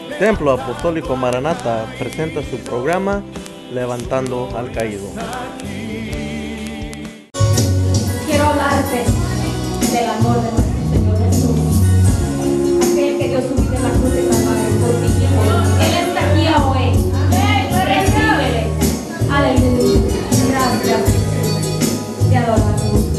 Templo Apostólico Maranata presenta su programa Levantando al Caído. Quiero hablarte del amor de nuestro Señor Jesús, aquel que dio su vida en la cruz de Calvario por ti. Él está aquí hoy. Recíbele. Aleluya. Gracias. Te adoramos.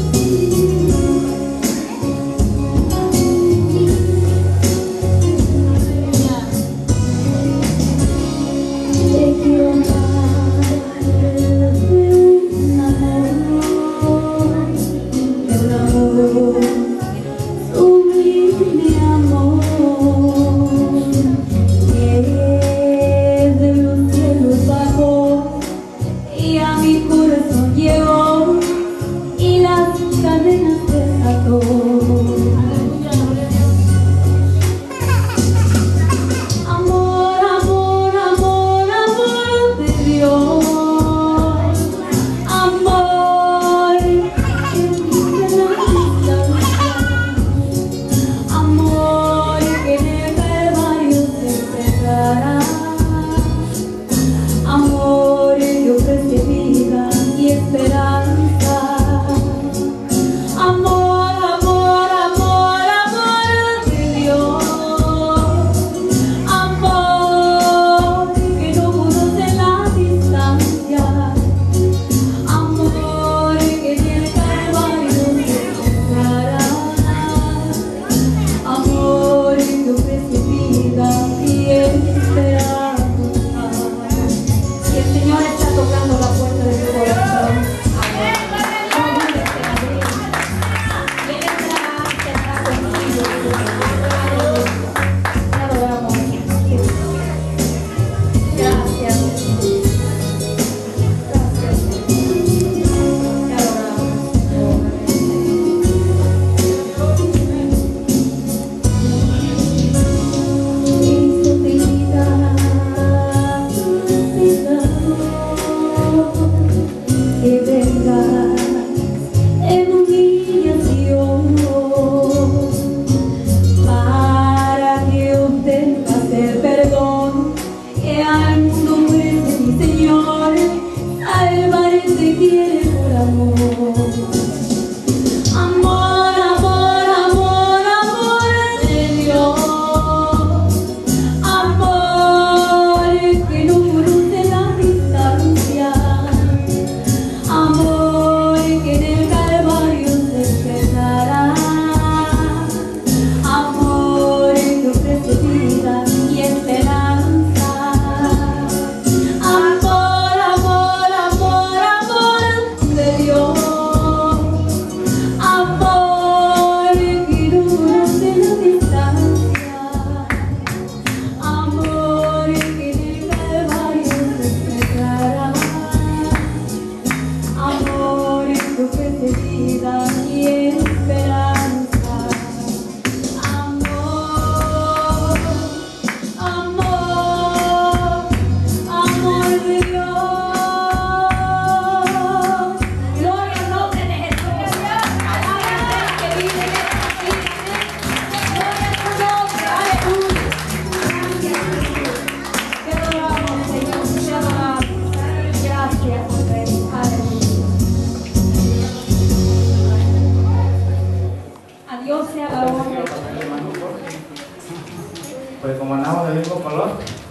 Pues como andamos del mismo color.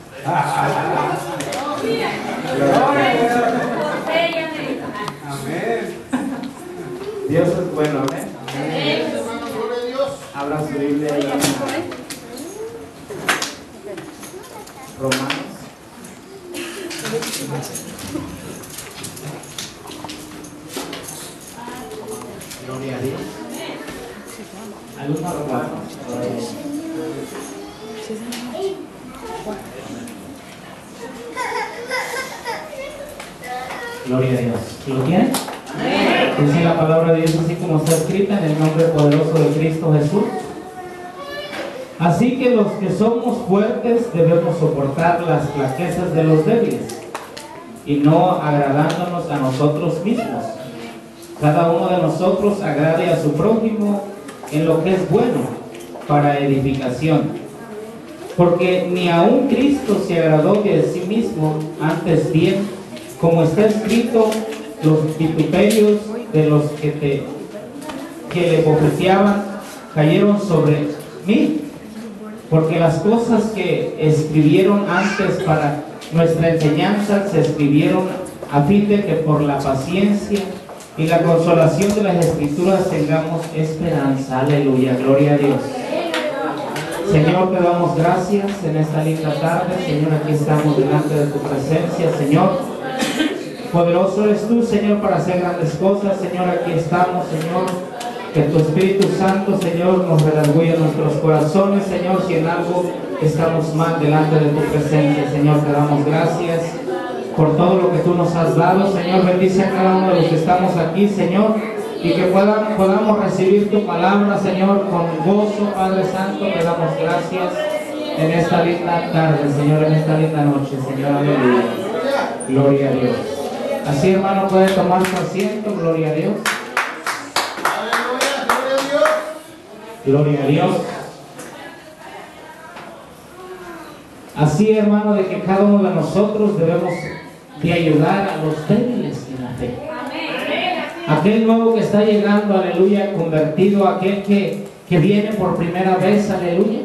Amén. Dios es bueno, amén. Abra su Biblia y Romanos. Gloria a Dios. Alumno Romanos. Gloria a Dios. ¿Lo tienen? Dice la palabra de Dios así como está escrita en el nombre poderoso de Cristo Jesús. Así que los que somos fuertes debemos soportar las flaquezas de los débiles y no agradándonos a nosotros mismos. Cada uno de nosotros agrade a su prójimo en lo que es bueno para edificación. porque ni aun Cristo se agradó de sí mismo, antes bien, como está escrito, los vituperios de los que le bofeteaban cayeron sobre mí, porque las cosas que escribieron antes para nuestra enseñanza se escribieron a fin de que por la paciencia y la consolación de las Escrituras tengamos esperanza. Aleluya, gloria a Dios. Señor, te damos gracias en esta linda tarde. Señor, aquí estamos delante de tu presencia, Señor. Poderoso eres tú, Señor, para hacer grandes cosas. Señor, aquí estamos, Señor. Que tu Espíritu Santo, Señor, nos redarguya nuestros corazones, Señor, si en algo estamos mal delante de tu presencia. Señor, te damos gracias por todo lo que tú nos has dado. Señor, bendice a cada uno de los que estamos aquí, Señor, y que podamos recibir tu palabra, Señor, con gozo. Padre Santo, te damos gracias en esta linda tarde, Señor, en esta linda noche, Señor. Aleluya. Gloria a Dios. Así, hermano, puede tomar su asiento. Gloria a Dios. Gloria a Dios. Así, hermano, de que cada uno de nosotros debemos de ayudar a los débiles en la fe. Aquel nuevo que está llegando, aleluya, convertido, aquel que viene por primera vez, aleluya.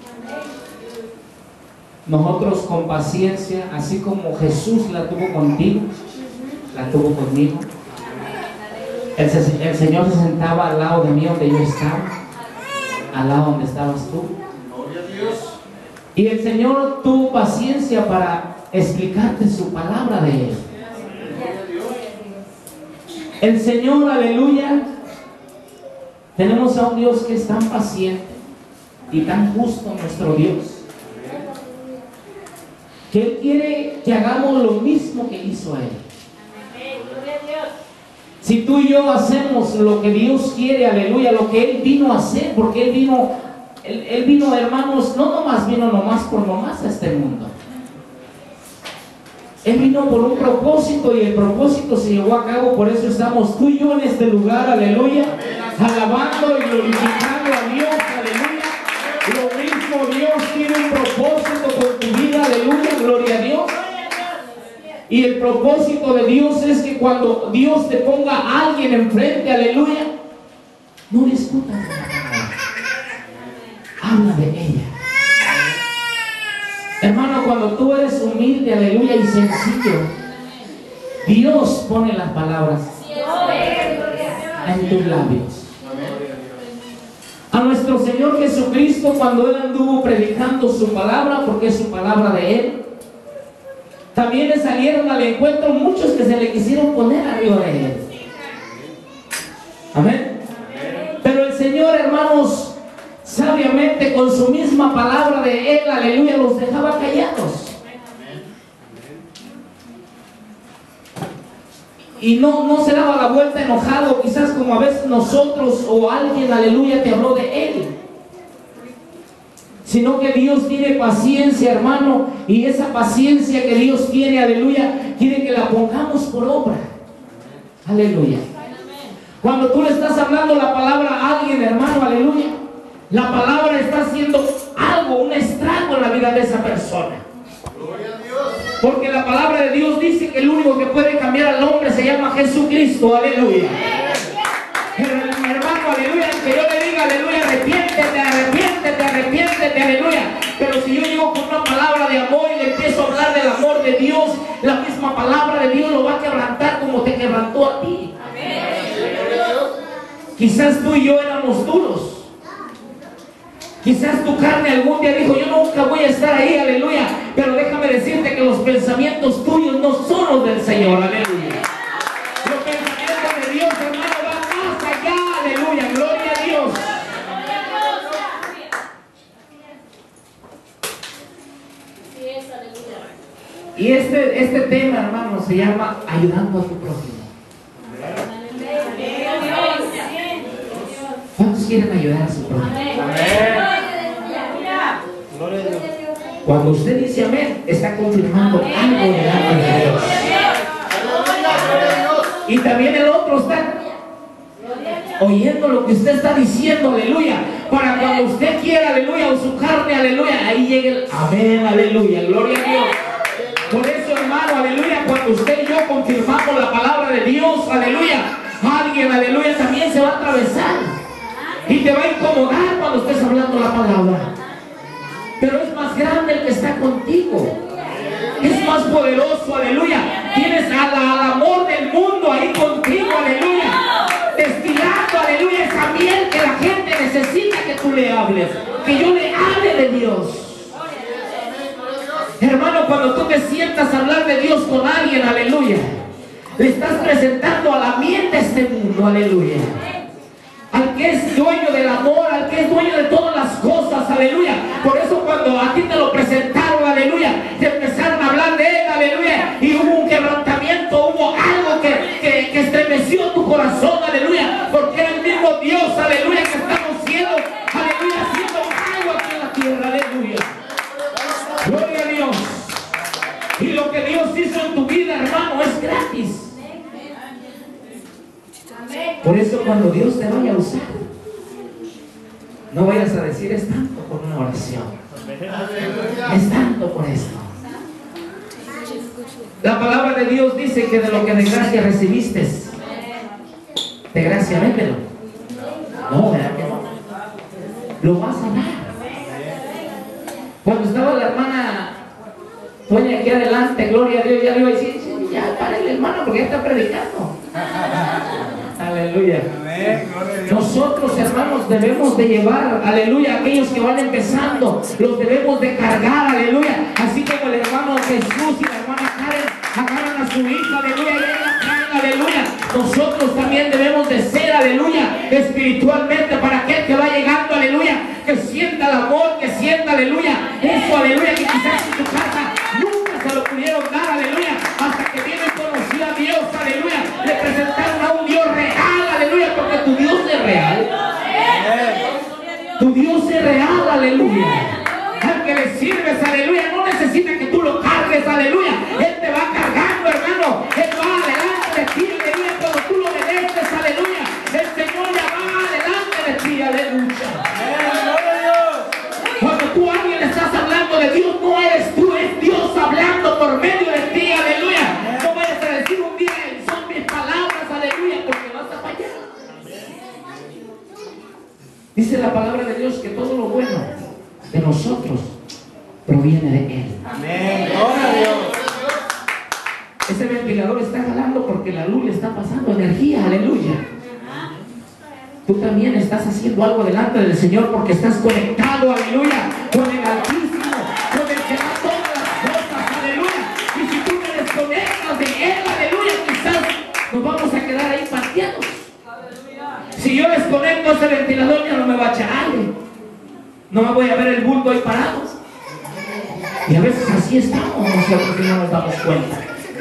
Nosotros con paciencia, así como Jesús la tuvo contigo, la tuvo conmigo. El Señor se sentaba al lado de mí donde yo estaba, al lado donde estabas tú. Y el Señor tuvo paciencia para explicarte su palabra de Él. El Señor, aleluya, tenemos a un Dios que es tan paciente y tan justo, nuestro Dios, que Él quiere que hagamos lo mismo que hizo Él. Si tú y yo hacemos lo que Dios quiere, aleluya, lo que Él vino a hacer, porque Él vino, hermanos, no vino nomás por nomás a este mundo. Él vino por un propósito y el propósito se llevó a cabo. Por eso estamos tú y yo en este lugar, aleluya, alabando y glorificando a Dios, aleluya. Lo mismo, Dios tiene un propósito con tu vida, aleluya, gloria a Dios. Y el propósito de Dios es que cuando Dios te ponga a alguien enfrente, aleluya, no discutas de la palabra, habla de ella. Hermano, cuando tú eres humilde, aleluya, y sencillo, Dios pone las palabras en tus labios. A nuestro Señor Jesucristo, cuando Él anduvo predicando su palabra, porque es su palabra de Él, también le salieron al encuentro muchos que se le quisieron poner arriba de Él. Amén. Pero el Señor, hermanos, sabiamente con su misma palabra de Él, aleluya, los dejaba callados. Y no se daba la vuelta enojado, quizás como a veces nosotros o alguien, aleluya, te habló de Él. Sino que Dios tiene paciencia, hermano, y esa paciencia que Dios tiene, aleluya, quiere que la pongamos por obra. Aleluya. Cuando tú le estás hablando la palabra a alguien, hermano, aleluya, la palabra está haciendo algo, un estrago en la vida de esa persona. Porque la palabra de Dios dice que el único que puede cambiar al hombre se llama Jesucristo, aleluya. Hermano, aleluya, que yo le diga, aleluya, arrepiéntete, arrepiéntete, arrepiéntete, aleluya. Pero si yo llego con una palabra de amor y le empiezo a hablar del amor de Dios, la misma palabra de Dios lo va a quebrantar como te quebrantó a ti. Quizás tú y yo éramos duros. Quizás tu carne algún día dijo, yo nunca voy a estar ahí, aleluya. Pero déjame decirte que los pensamientos tuyos no son los del Señor, aleluya. Los pensamientos de Dios, hermano, van más allá, aleluya, gloria a Dios. Y este tema, hermano, se llama ayudando a tu prójimo. ¿Cuántos quieren ayudar a su prójimo? Cuando usted dice amén, está confirmando algo delante de Dios. Y también el otro está oyendo lo que usted está diciendo, aleluya, para cuando usted quiera, aleluya, o su carne, aleluya, ahí llegue el amén, aleluya, gloria a Dios. Por eso, hermano, aleluya, cuando usted y yo confirmamos la palabra de Dios, aleluya, alguien, aleluya, también se va a atravesar y te va a incomodar cuando estés hablando la palabra. Pero es más grande el que está contigo, es más poderoso, aleluya. Tienes al amor del mundo ahí contigo, aleluya, destilando, aleluya, esa miel que la gente necesita que tú le hables, que yo le hable de Dios. Hermano, cuando tú te sientas a hablar de Dios con alguien, aleluya, le estás presentando a la miel de este mundo, aleluya, al que es dueño del amor, al que es dueño de todas las cosas, aleluya. Por eso cuando a ti te lo presentaron, aleluya, te empezaron a hablar de él, aleluya, y hubo un quebrantamiento, hubo algo que estremeció tu corazón, aleluya, porque era el mismo Dios, aleluya, que estamos siendo, aleluya, haciendo algo aquí en la tierra, aleluya. Gloria a Dios. Y lo que Dios hizo en tu vida, hermano, es gratis. Por eso cuando Dios te vaya a usar, no vayas a decir es tanto por una oración, es tanto por esto. La palabra de Dios dice que de lo que de gracia recibiste, de gracia véndelo. No, ¿verdad que no? Lo vas a dar. Cuando estaba la hermana Toña aquí adelante, gloria a Dios, ya le iba a decir, ya párale, hermano, porque ya está predicando. Aleluya. Nosotros, hermanos, debemos de llevar, aleluya, aquellos que van empezando, los debemos de cargar, aleluya, así como el hermano Jesús y la hermana Karen agarran a su hija, aleluya, y ella traen, aleluya. Nosotros también debemos de ser, aleluya, espiritualmente para aquel que va llegando, aleluya, que sienta el amor, que sienta, aleluya, eso, aleluya, que quizás en tu casa nunca se lo pudieron dar, aleluya, hasta que viene y conoció a Dios, aleluya, le presentaron a un Dios real, aleluya, porque tu Dios es real. Tu Dios es real, aleluya. Al que le sirves, aleluya, no necesita que tú lo cargues, aleluya. Él te va cargando, hermano. Él va adelante de ti, aleluya. Cuando tú lo obedeces, aleluya, el Señor ya va adelante de ti, aleluya. Cuando tú a alguien le estás hablando de Dios, no eres tú, es Dios hablando por medio de ti, aleluya. No vayas a decir un día, son mis palabras, aleluya, porque vas a fallar. Dice la palabra de Dios que todo lo bueno de nosotros proviene de Él. Amén. Gloria a Dios. Ese ventilador está jalando porque la luz le está pasando energía, aleluya. Tú también estás haciendo algo delante del Señor porque estás conectado, aleluya, con el Altísimo, con el que da todas las cosas, aleluya. Y si tú te desconectas de Él, aleluya, quizás nos vamos a quedar ahí pateados. Si yo desconecto ese ventilador, ya no me va a echar aire. No me voy a ver el bulto ahí parado. Y a veces así estamos nosotros y no nos damos cuenta.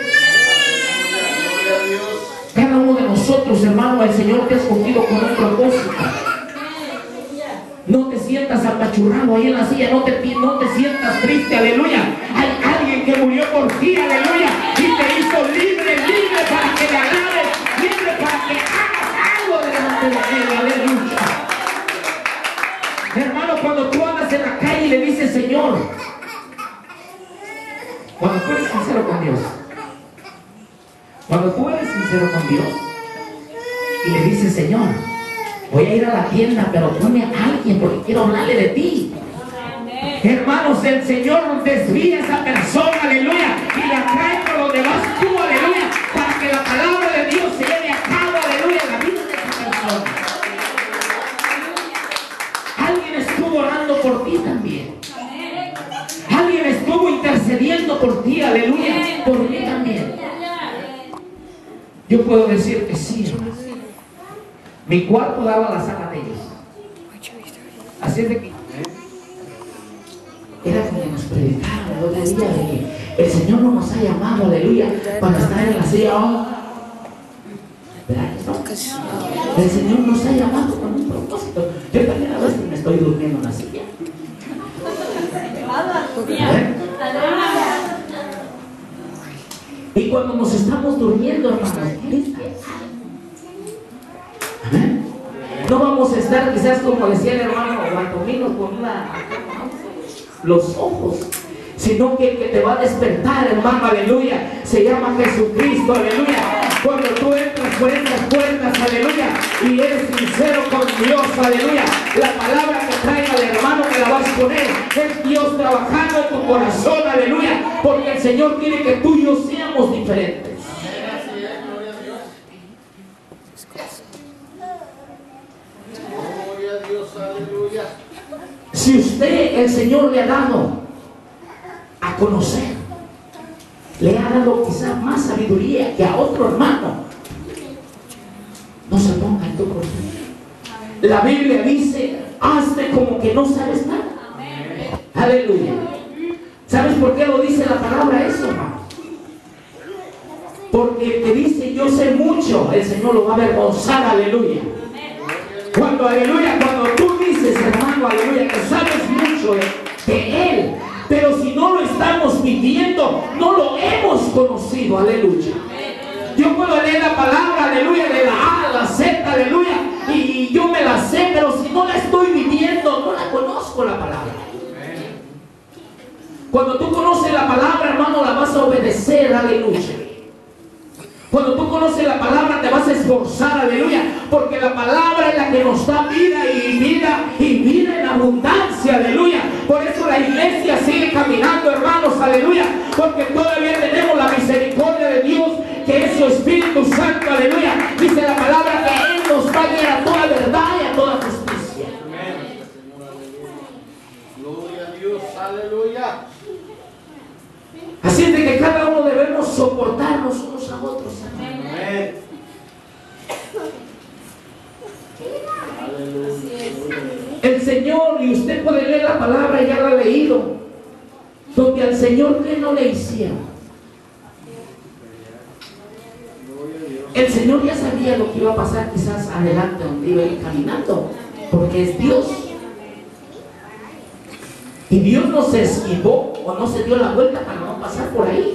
Cada uno de nosotros, hermano, el Señor te ha escogido con un propósito. No te sientas apachurrado ahí en la silla, no te sientas triste, aleluya. Hay alguien que murió por ti, aleluya, y te hizo libre, libre para que le alabes, libre para que hagas algo delante de Él, aleluya. Hermano, cuando tú andas en la calle y le dices, Señor, cuando tú eres sincero con Dios, cuando tú eres sincero con Dios y le dices, Señor, voy a ir a la tienda, pero ponme a alguien porque quiero hablarle de ti. Hermanos, el Señor desvía a esa persona, aleluya, y la trae por donde vas tú, aleluya, para que la palabra de Dios se lleve a cabo, aleluya, en la vida de esa persona. Alguien estuvo orando por ti también. Alguien estuvo intercediendo por ti, aleluya, por mí también. Yo puedo decir que sí, hermano. Mi cuarto daba a la sala de ellos. Así es de que era como nos predicaron el otro día de que el Señor no nos ha llamado, aleluya, para estar en la silla. ¿Verdad que no? El Señor nos ha llamado con un propósito. Yo también a veces me estoy durmiendo en la silla. Y cuando nos estamos durmiendo, hermanos, amén, No vamos a estar quizás como decía el hermano Guantomino con los ojos, sino que el que te va a despertar, hermano, aleluya, se llama Jesucristo, aleluya. Cuando tú entras por estas puertas, aleluya, y eres sincero con Dios, aleluya, la palabra que traiga el hermano que la vas a poner es Dios trabajando en tu corazón, aleluya, porque el Señor quiere que tú y yo seamos diferentes. Gloria a Dios, aleluya. Si usted, el Señor le ha dado a conocer, le ha dado quizás más sabiduría que a otro hermano, no se ponga en tu corazón. La Biblia dice, hazte como que no sabes nada. Aleluya. ¿Sabes por qué lo dice la palabra eso, hermano? Porque el que dice yo sé mucho, el Señor lo va a avergonzar, aleluya. Cuando, aleluya, cuando tú dices, hermano, aleluya, que sabes mucho de Él, pero si no lo estamos viviendo, no lo hemos conocido, aleluya. Yo puedo leer la palabra, aleluya, de la A a la Z, aleluya, y yo me la sé, pero si no la estoy viviendo, no la conozco la palabra. Cuando tú conoces la palabra, hermano, la vas a obedecer, aleluya. Cuando tú conoces la palabra, te vas a esforzar, aleluya, porque la palabra es la que nos da vida y vida y vida en abundancia, aleluya. Por eso la iglesia sigue caminando, hermanos, aleluya, porque todavía tenemos la misericordia de Dios, que es su Espíritu Santo, aleluya. Dice la palabra que Él nos va a guiar a toda verdad y a toda justicia. Gloria a Dios, aleluya. Así es de que cada uno debemos soportarnos unos a otros. Amén. El Señor, y usted puede leer la palabra, ya la ha leído, donde al Señor que no le hicieron. El Señor ya sabía lo que iba a pasar quizás adelante donde iba a ir caminando, porque es Dios. Y Dios no se esquivó o no se dio la vuelta para no pasar por ahí.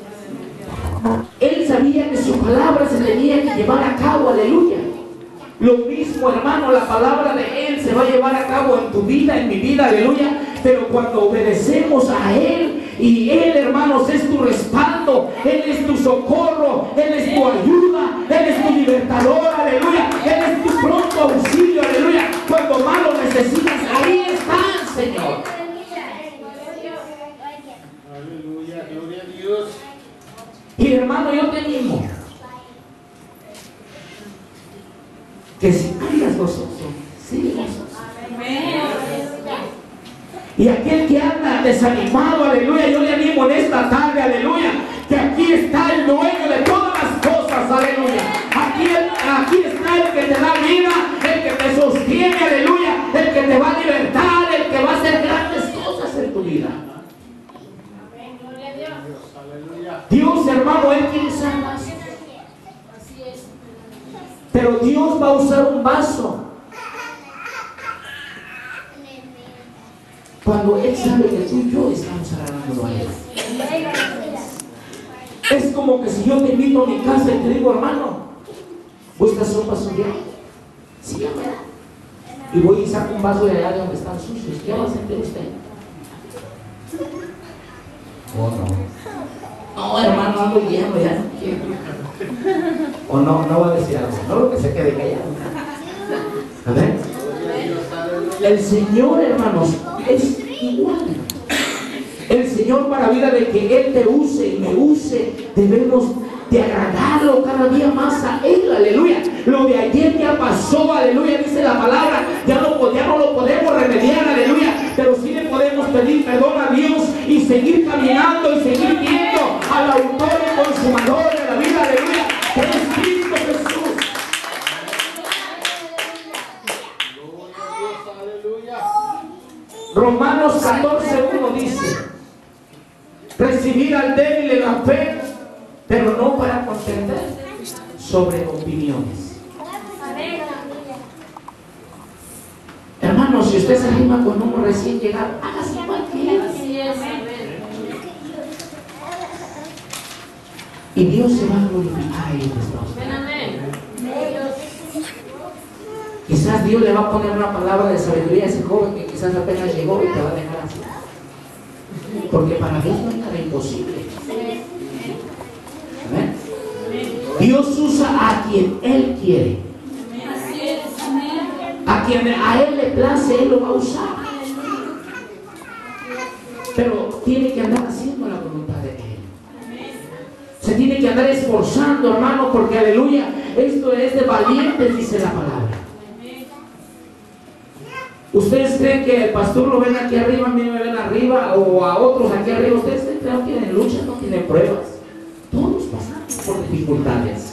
Él sabía que su palabra se tenía que llevar a cabo, aleluya. Lo mismo, hermano, la palabra de Él se va a llevar a cabo en tu vida, en mi vida, aleluya. Pero cuando obedecemos a Él, y Él, hermanos, es tu respaldo, Él es tu socorro, Él es tu ayuda, Él es tu libertador, aleluya. Él es tu pronto auxilio, aleluya. Cuando más lo necesitas, ahí está el Señor. Aleluya, gloria a Dios. Y hermano, yo te animo que si andas gozoso, sigue gozoso. Y aquel que anda desanimado, aleluya, yo le animo en esta tarde, aleluya, que aquí está el dueño de todas las cosas, aleluya. Aquí está el que te da vida, el que te sostiene, aleluya, el que te va a libertar, el que va a hacer grandes cosas en tu vida. Dios, hermano, Él quiere usar vasos. Pero Dios va a usar un vaso cuando Él sabe que tú y yo estamos agarrándolo a Él. Es como que si yo te invito a mi casa y te digo, hermano, ¿gustas un vaso de agua? Sí, hermano. Y voy y saco un vaso de allá de donde están sucios. ¿Qué va a sentir usted? ¿O no? No, hermano, ando lleno, ya no quiero. O no va a decir algo, no lo que se quede callado. A ver. El Señor, hermanos, es igual. El Señor, para vida de que Él te use y me use, debemos de agradarlo cada día más a Él, aleluya. Lo de ayer ya pasó, aleluya, dice la palabra, ya no lo podemos remediar, aleluya, pero sí le podemos pedir perdón a Dios y seguir caminando y seguir viendo al autor y consumador de la vida, aleluya, que es Cristo Jesús. Romanos 14:1 dice: recibir al débil en la fe, pero no para contender sobre opiniones. Hermano, si usted se anima con uno recién llegado, hágase igual que él. Y Dios se va a glorificar ahí. Y quizás Dios le va a poner una palabra de sabiduría a ese joven que quizás apenas llegó y te va a dejar así. Porque para Dios no hay nada imposible. ¿Amén? Dios usa a quien Él quiere. A quien a Él le place, Él lo va a usar. Pero tiene que andar haciendo la voluntad de Él. Se tiene que andar esforzando, hermano, porque aleluya, esto es de valientes, dice la palabra. ¿Ustedes creen que el pastor lo ven aquí arriba, a mí me ven arriba, o a otros aquí arriba? ¿Ustedes creen que no tienen luchas, no tienen pruebas? Todos pasamos por dificultades.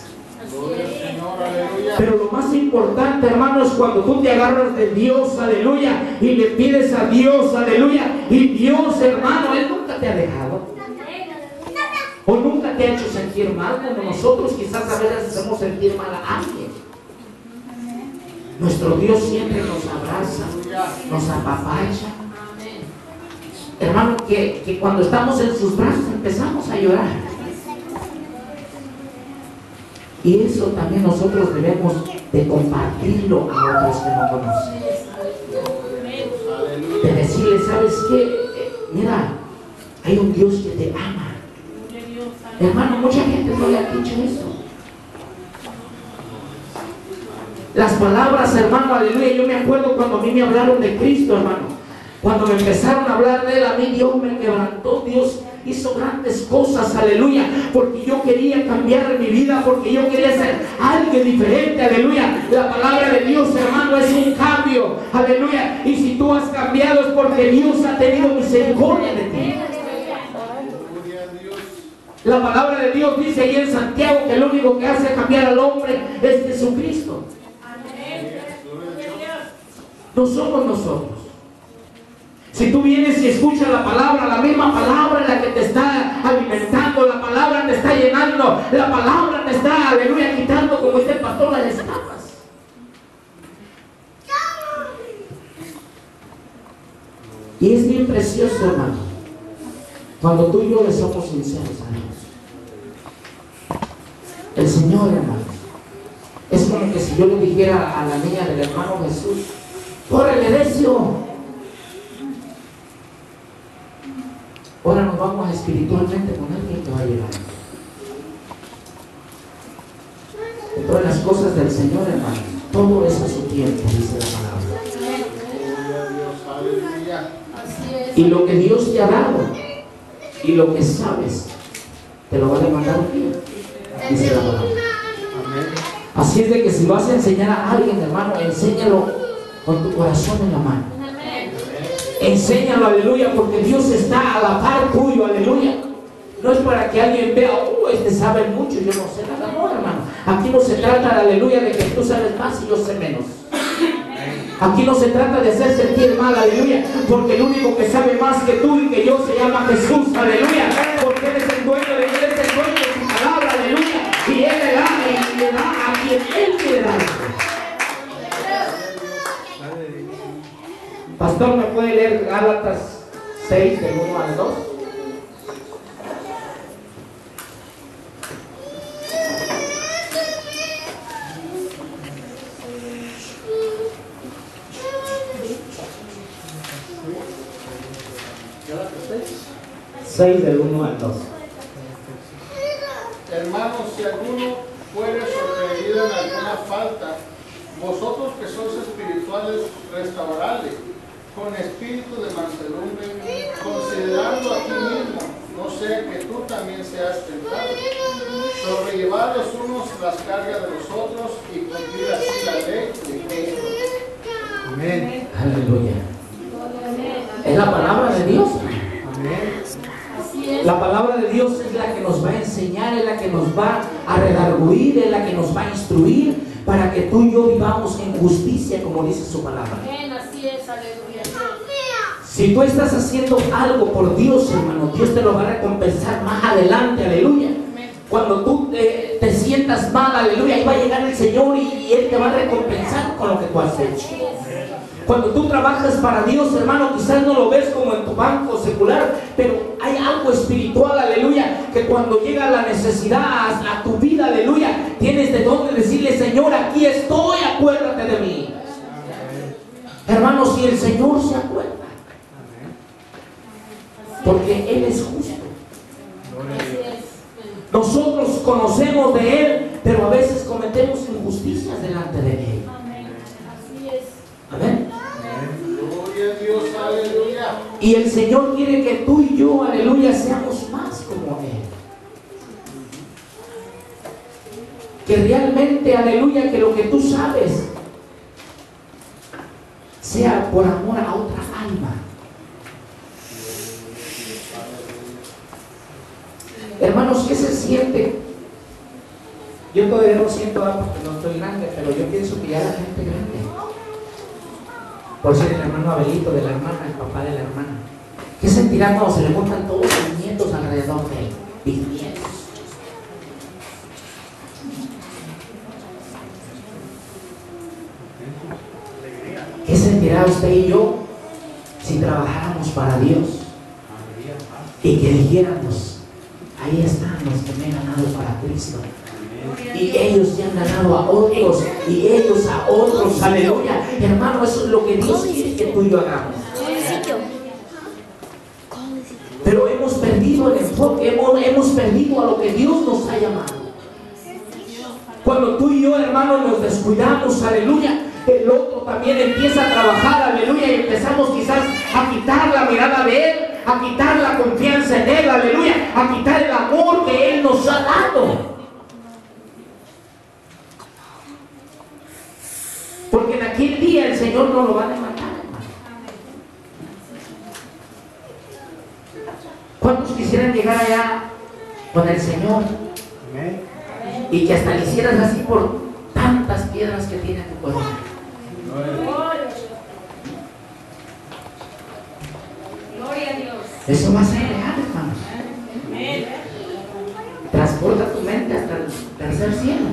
Pero lo más importante, hermano, es cuando tú te agarras de Dios, aleluya, y le pides a Dios, aleluya, y Dios, hermano, Él nunca te ha dejado. O nunca te ha hecho sentir mal, como nosotros quizás a veces hacemos sentir mal a alguien. Nuestro Dios siempre nos abraza, nos apapacha. Hermano, que cuando estamos en sus brazos empezamos a llorar. Y eso también nosotros debemos de compartirlo a otros que no conocen. De decirle, ¿sabes qué? Mira, hay un Dios que te ama. Hermano, mucha gente no le ha dicho eso. Las palabras, hermano, aleluya. Yo me acuerdo cuando a mí me hablaron de Cristo, hermano. Cuando me empezaron a hablar de Él, a mí Dios me quebrantó. Dios hizo grandes cosas, aleluya. Porque yo quería cambiar mi vida, porque yo quería ser alguien diferente, aleluya. La palabra de Dios, hermano, es un cambio, aleluya. Y si tú has cambiado es porque Dios ha tenido misericordia de ti. La palabra de Dios dice ahí en Santiago que el único que hace cambiar al hombre es Jesucristo. No somos nosotros. Si tú vienes y escuchas la palabra, la misma palabra es la que te está alimentando, la palabra te está llenando, la palabra te está, aleluya, quitando, como dice el pastor, las escapas. Y es bien precioso, hermano, cuando tú y yo le somos sinceros a Dios. El Señor, hermano, es como que si yo le dijera a la niña del hermano Jesús, ¡córrele, necio! Ahora nos vamos espiritualmente con alguien que va a llegar. De todas las cosas del Señor, hermano, todo es a su tiempo, dice la palabra. Y lo que Dios te ha dado y lo que sabes, te lo va a demandar un día, dice la palabra. Así es de que si vas a enseñar a alguien, hermano, enséñalo con tu corazón en la mano. Enséñalo, aleluya, porque Dios está a la par tuyo, aleluya. No es para que alguien vea, este sabe mucho, yo no sé nada, no, hermano. Aquí no se trata, aleluya, de que tú sabes más y yo sé menos. Aquí no se trata de hacer sentir mal, aleluya, porque el único que sabe más que tú y que yo se llama Jesús, aleluya, porque Él es el dueño de su palabra, aleluya, y Él le da a quien Él quiere dar. Pastor, ¿me puede leer Gálatas 6, del 1 al 2? Gálatas 6. 6 del 1 al 2. Hermanos, si alguno fuere sorprendido en alguna falta, vosotros que sois espirituales, restauradle con espíritu de mansedumbre, considerando a ti mismo, no sea que tú también seas tentado. Sobrellevad los unos las cargas de los otros y cumplir así la ley de Cristo. Amén. Aleluya. Es la palabra de Dios. Amén. La palabra de Dios es la que nos va a enseñar, es la que nos va a redarguir, es la que nos va a instruir para que tú y yo vivamos en justicia, como dice su palabra. Así es, aleluya. Si tú estás haciendo algo por Dios, hermano, Dios te lo va a recompensar más adelante, aleluya. Cuando tú te sientas mal, aleluya, ahí va a llegar el Señor y Él te va a recompensar con lo que tú has hecho. Cuando tú trabajas para Dios, hermano, quizás no lo ves como en tu banco secular, pero hay algo espiritual, aleluya, que cuando llega la necesidad a tu vida, aleluya, tienes de dónde decirle, Señor, aquí estoy, acuérdate de mí. Hermanos, si el Señor se acuerda, porque Él es justo. Nosotros conocemos de Él, pero a veces cometemos injusticias delante de Él. Amén. Gloria a Dios, aleluya. Y el Señor quiere que tú y yo, aleluya, seamos más como Él. Que realmente, aleluya, que lo que tú sabes sea por amor a otra alma. Hermanos, ¿qué se siente? Yo todavía no siento nada porque no estoy grande, pero yo pienso que ya la gente grande. Por ser el hermano Abelito de la hermana, el papá de la hermana. ¿Qué sentirá cuando se le montan todos los nietos alrededor de él? Bisnietos. ¿Qué sentirá usted y yo si trabajáramos para Dios y que dijéramos, ahí están los que me han ganado para Cristo? Y ellos ya han ganado a otros, y ellos a otros, aleluya. Hermano, eso es lo que Dios quiere que tú y yo hagamos. Pero hemos perdido el enfoque, hemos perdido a lo que Dios nos ha llamado. Cuando tú y yo, hermano, nos descuidamos, aleluya, el otro también empieza a trabajar, aleluya, y empezamos quizás a quitar la mirada de Él, a quitar la confianza en Él, aleluya, a quitar el amor que Él nos ha dado. Porque en aquel día el Señor no lo va a demandar, hermano. ¿Cuántos quisieran llegar allá con el Señor? Y que hasta le hicieras así por tantas piedras que tiene tu corazón? Gloria a Dios. Eso va a ser real, hermanos. Transporta tu mente hasta el tercer cielo.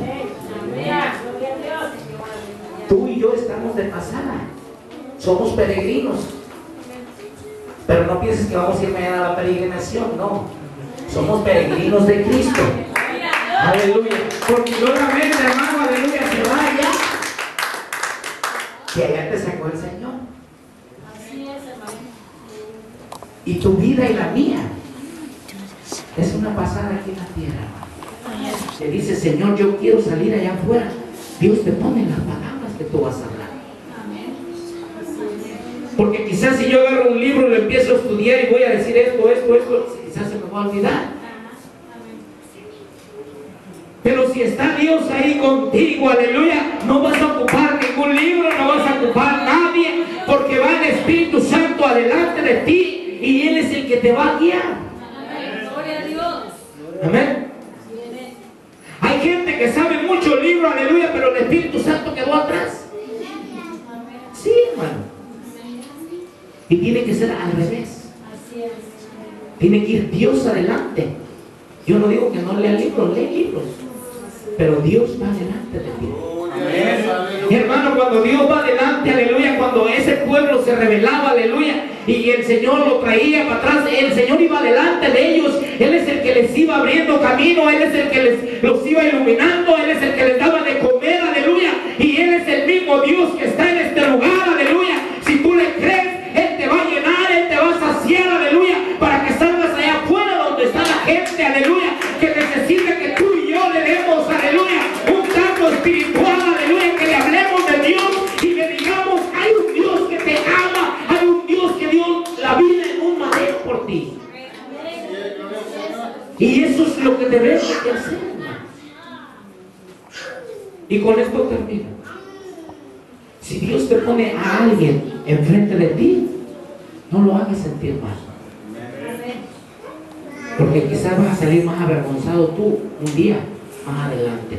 Tú y yo estamos de pasada. Somos peregrinos. Pero no pienses que vamos a ir mañana a la peregrinación, no. Somos peregrinos de Cristo. Aleluya. Porque nuevamente, hermano, aleluya, se va allá. Que allá te sacó el Señor. Así es, hermano. Y tu vida y la mía es una pasada aquí en la tierra. Te dice, Señor, yo quiero salir allá afuera. Dios te pone las palabras que tú vas a hablar. Porque quizás si yo agarro un libro y lo empiezo a estudiar y voy a decir esto, quizás se me va a olvidar. Pero si está Dios ahí contigo, aleluya, no vas a ocupar ningún libro, no vas a ocupar nadie, porque va el Espíritu Santo adelante de ti y Él es el que te va a guiar. Gloria a Dios. Amén. Hay gente que sabe mucho el libro, aleluya, pero el Espíritu Santo quedó atrás. Sí, hermano. Y tiene que ser al revés. Tiene que ir Dios adelante. Yo no digo que no lea libros, lee libros. Pero Dios va delante de ti. Mi hermano, cuando Dios va adelante, aleluya, cuando ese pueblo se rebelaba, aleluya, y el Señor lo traía para atrás, el Señor iba delante de ellos. Él es el que les iba abriendo camino, Él es el que los iba iluminando, Él es el que les daba de comer, aleluya. Y Él es el mismo Dios que está en este lugar, aleluya. Si tú le crees, Él te va a llenar, Él te va a saciar, aleluya, para que salgas allá afuera donde está la gente, aleluya, que necesita que tú y yo le demos, aleluya, un canto espiritual, aleluya, que le hablemos de Dios y le digamos, hay un Dios que te ama, hay un Dios que dio la vida en un madero por ti. Y eso es lo que debemos de hacer. Y con esto termino. Si Dios te pone a alguien enfrente de ti, no lo hagas sentir mal. Porque quizás vas a salir más avergonzado tú un día más adelante.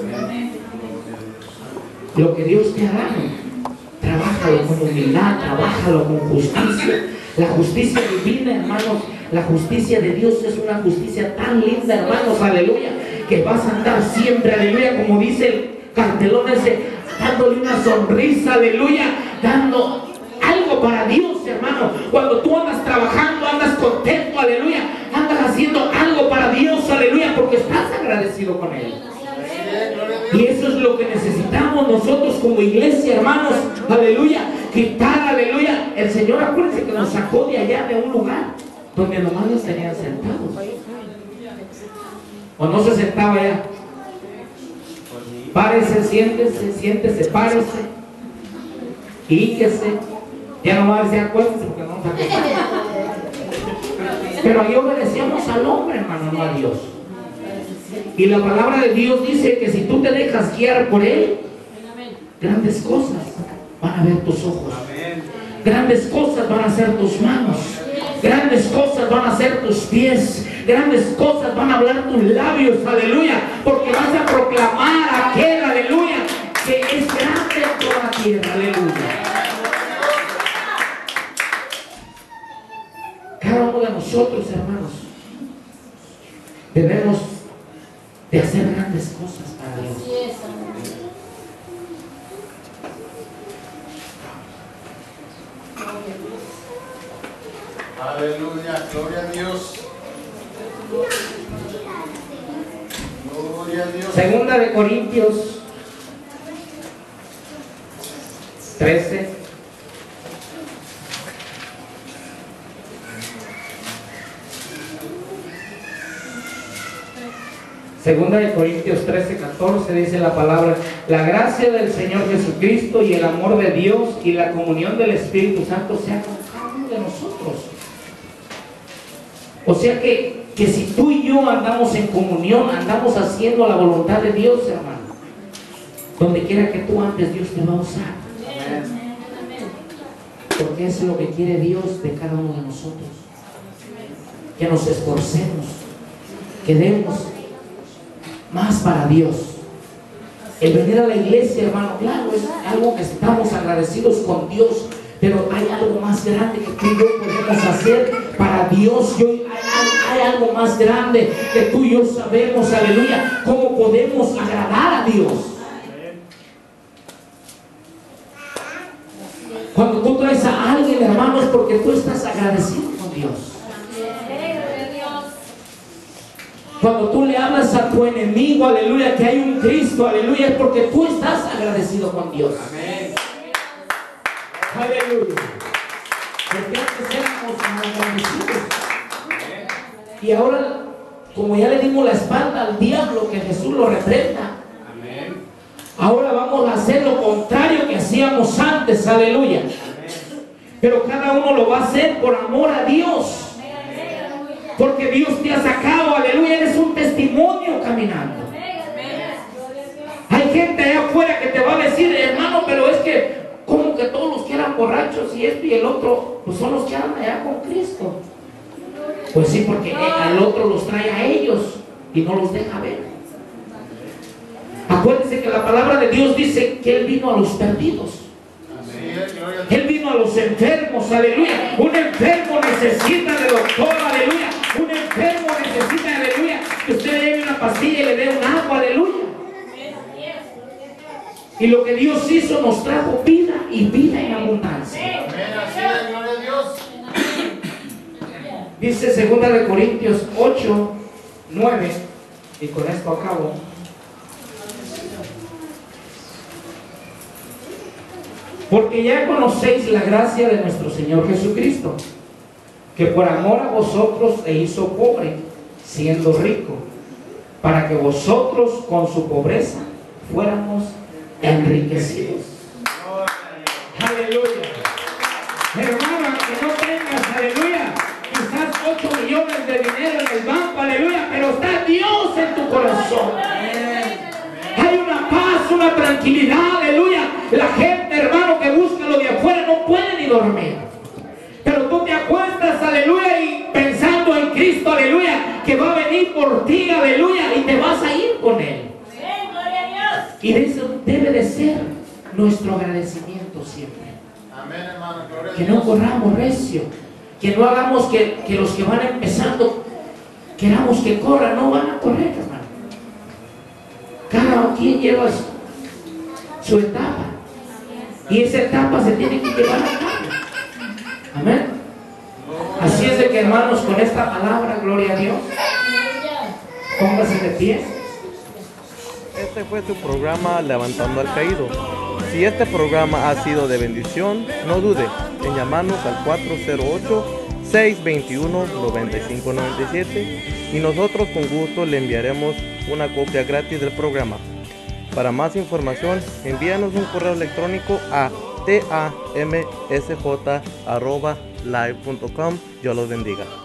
Lo que Dios te ha dado, trabájalo con humildad, trabájalo con justicia. La justicia divina, hermanos, la justicia de Dios es una justicia tan linda, hermanos, aleluya, que vas a andar siempre, aleluya, como dice el cartelón ese, dándole una sonrisa, aleluya, dando algo para Dios, hermano. Cuando tú andas trabajando, andas contento, aleluya, andas haciendo algo para Dios, aleluya, porque estás agradecido con Él. Y eso es lo que necesitamos nosotros como iglesia, hermanos, aleluya, quitar, aleluya. El Señor, acuérdense que nos sacó de allá, de un lugar donde nomás los tenían sentados. ¿O no se sentaba allá? Párese, siéntese, párese, híquese. Ya no va a decir acuérdese porque no nos acostamos. Pero ahí obedecíamos al hombre, hermano, no a Dios. Y la palabra de Dios dice que si tú te dejas guiar por Él, grandes cosas van a ver tus ojos, grandes cosas van a ser tus manos, grandes cosas van a ser tus pies, grandes cosas van a hablar tus labios, aleluya, porque vas a proclamar a aquel, aleluya, que es grande en toda la tierra, aleluya. Cada uno de nosotros, hermanos, debemos de hacer grandes cosas para Dios. Aleluya, gloria a Dios. Gloria a Dios. Segunda de Corintios 13. Segunda de Corintios 13, 14 dice la palabra: la gracia del Señor Jesucristo y el amor de Dios y la comunión del Espíritu Santo sea con cada uno de nosotros. O sea que si tú y yo andamos en comunión, andamos haciendo la voluntad de Dios, hermano, donde quiera que tú andes, Dios te va a usar. Porque eso es lo que quiere Dios de cada uno de nosotros. Que nos esforcemos, que demos más para Dios. El venir a la iglesia, hermano, claro, es algo que estamos agradecidos con Dios, pero hay algo más grande que tú y yo podemos hacer para Dios. Hay algo más grande que tú y yo sabemos, aleluya, cómo podemos agradar a Dios. Cuando tú traes a alguien, hermano, es porque tú estás agradecido con Dios. Cuando tú le hablas a tu enemigo, aleluya, que hay un Cristo, aleluya, es porque tú estás agradecido con Dios. Amén. Aleluya. Porque antes éramos agradecidos. Y ahora, como ya le dimos la espalda al diablo, que Jesús lo reprenda. Amén. Ahora vamos a hacer lo contrario que hacíamos antes, aleluya. Amén. Pero cada uno lo va a hacer por amor a Dios. Porque Dios te ha sacado, aleluya, eres un testimonio caminando. Hay gente allá afuera que te va a decir, hermano, pero es que, como que todos los que eran borrachos y esto y el otro, pues son los que andan allá con Cristo. Pues sí, porque al otro los trae a ellos y no los deja ver. Acuérdense que la palabra de Dios dice que Él vino a los perdidos. Él vino a los enfermos, aleluya. Un enfermo necesita de doctor, aleluya. Un enfermo necesita, aleluya, que usted le dé una pastilla y le dé un agua, aleluya. Y lo que Dios hizo nos trajo vida y vida en abundancia. Dice 2 de Corintios 8, 9, y con esto acabo. Porque ya conocéis la gracia de nuestro Señor Jesucristo, que por amor a vosotros se hizo pobre, siendo rico, para que vosotros con su pobreza fuéramos enriquecidos. Aleluya. Hermano, que no tengas, aleluya, quizás 8 millones de dinero en el banco, aleluya, pero está Dios en tu corazón. Hay una paz, una tranquilidad, aleluya. La gente, hermano, que busca lo de afuera no puede ni dormir. Pero tú te acuestas, aleluya, y pensando en Cristo, aleluya, que va a venir por ti, aleluya, y te vas a ir con Él. Y eso debe de ser nuestro agradecimiento siempre. Amén, hermano. Que no corramos recio, que no hagamos que los que van empezando queramos que corran, no van a correr, hermano. Cada quien lleva su etapa, y esa etapa se tiene que llevar a cabo. Amén. Así es de que, hermanos, con esta palabra, gloria a Dios, póngase de pie. Este fue tu programa Levantando al Caído. Si este programa ha sido de bendición, no dude en llamarnos al 408-621-9597 y nosotros con gusto le enviaremos una copia gratis del programa. Para más información, envíanos un correo electrónico a tamsj@live.com. Dios los bendiga.